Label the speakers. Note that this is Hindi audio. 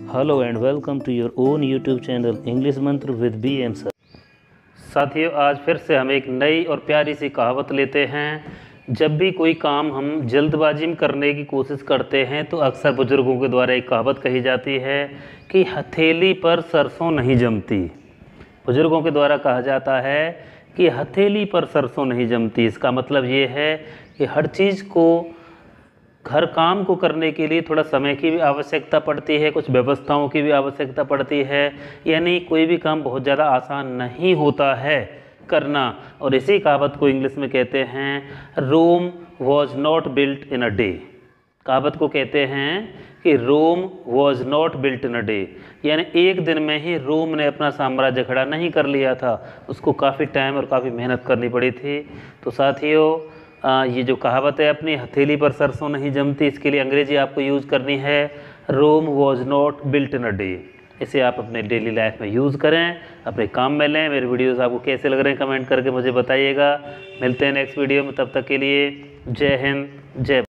Speaker 1: Hello and welcome to your own YouTube channel English Mantra with BM sir. साथियों, आज फिर से हम एक नई और प्यारी सी कहावत लेते हैं। जब भी कोई काम हम जल्दबाजी में करने की कोशिश करते हैं तो अक्सर बुजुर्गों के द्वारा एक कहावत कही जाती है कि हथेली पर सरसों नहीं जमती। बुजुर्गों के द्वारा कहा जाता है कि हथेली पर सरसों नहीं जमती। इसका मतलब ये है कि हर चीज़ को, हर काम को करने के लिए थोड़ा समय की भी आवश्यकता पड़ती है, कुछ व्यवस्थाओं की भी आवश्यकता पड़ती है। यानी कोई भी काम बहुत ज़्यादा आसान नहीं होता है करना। और इसी कहावत को इंग्लिश में कहते हैं Rome was not built in a day. कहावत को कहते हैं कि Rome was not built in a day, यानी एक दिन में ही रोम ने अपना साम्राज्य खड़ा नहीं कर लिया था, उसको काफ़ी टाइम और काफ़ी मेहनत करनी पड़ी थी। तो साथियों, ये जो कहावत है अपनी हथेली पर सरसों नहीं जमती, इसके लिए अंग्रेजी आपको यूज़ करनी है Rome was not built in a day. इसे आप अपने डेली लाइफ में यूज़ करें, अपने काम में लें। मेरे वीडियोस आपको कैसे लग रहे हैं कमेंट करके मुझे बताइएगा। मिलते हैं नेक्स्ट वीडियो में, तब तक के लिए जय हिंद, जय।